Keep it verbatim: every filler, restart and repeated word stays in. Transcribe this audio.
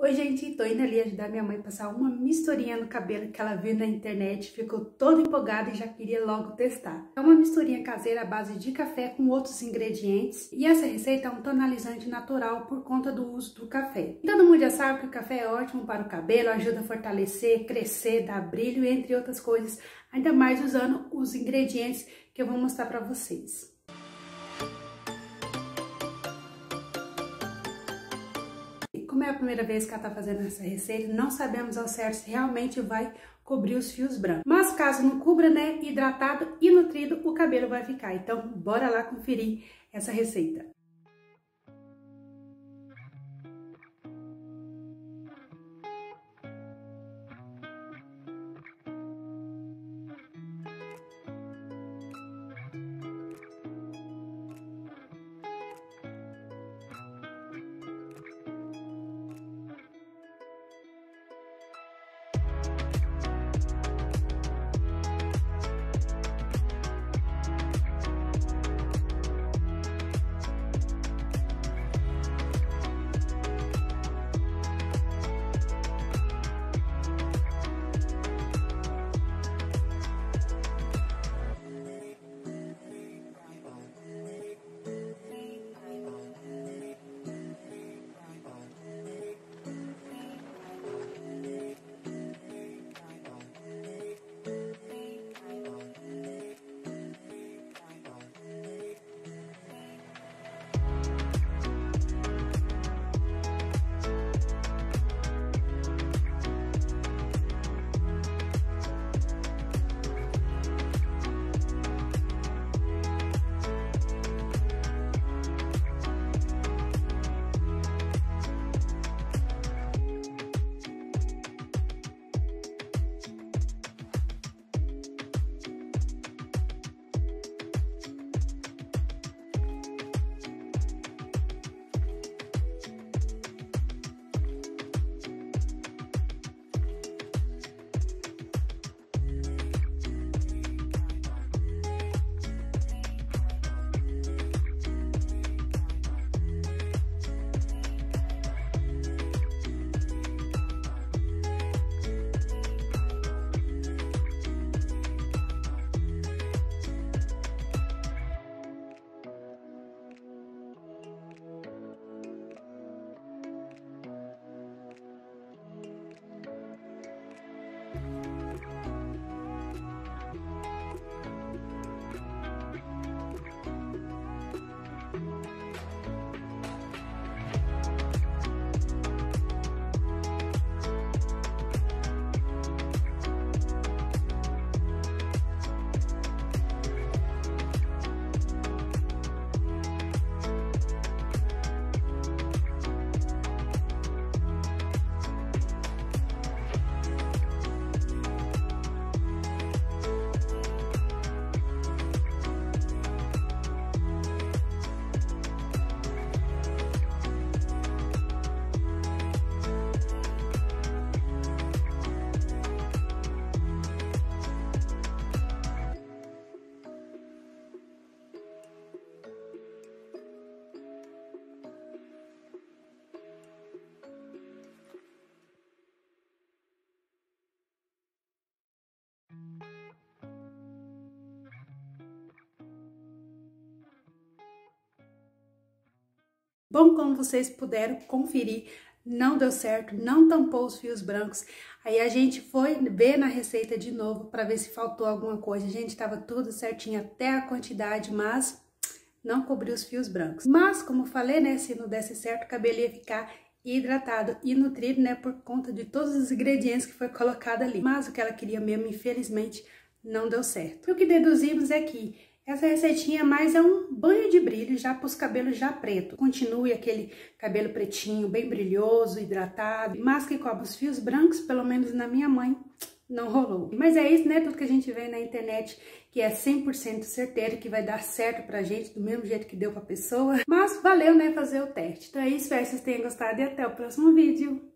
Oi, gente, tô indo ali ajudar minha mãe a passar uma misturinha no cabelo que ela viu na internet, ficou toda empolgada e já queria logo testar. É uma misturinha caseira à base de café com outros ingredientes e essa receita é um tonalizante natural por conta do uso do café. E todo mundo já sabe que o café é ótimo para o cabelo, ajuda a fortalecer, crescer, dar brilho, entre outras coisas, ainda mais usando os ingredientes que eu vou mostrar para vocês. Como é a primeira vez que ela tá fazendo essa receita, não sabemos ao certo se realmente vai cobrir os fios brancos. Mas caso não cubra, né, hidratado e nutrido, o cabelo vai ficar. Então, bora lá conferir essa receita. Bom, como vocês puderam conferir, não deu certo, não tampou os fios brancos. Aí a gente foi ver na receita de novo para ver se faltou alguma coisa. Gente, tava tudo certinho até a quantidade, mas não cobriu os fios brancos. Mas, como eu falei, né, se não desse certo, o cabelo ia ficar hidratado e nutrido, né, por conta de todos os ingredientes que foi colocado ali. Mas o que ela queria mesmo, infelizmente, não deu certo. E o que deduzimos é que essa receitinha mais é um banho de brilho já para os cabelos já preto. Continue aquele cabelo pretinho, bem brilhoso, hidratado, mas que cobre os fios brancos, pelo menos na minha mãe, não rolou. Mas é isso, né? Tudo que a gente vê na internet que é cem por cento certeiro, que vai dar certo pra gente, do mesmo jeito que deu pra pessoa. Mas valeu, né, fazer o teste. Então é isso, espero que vocês tenham gostado e até o próximo vídeo.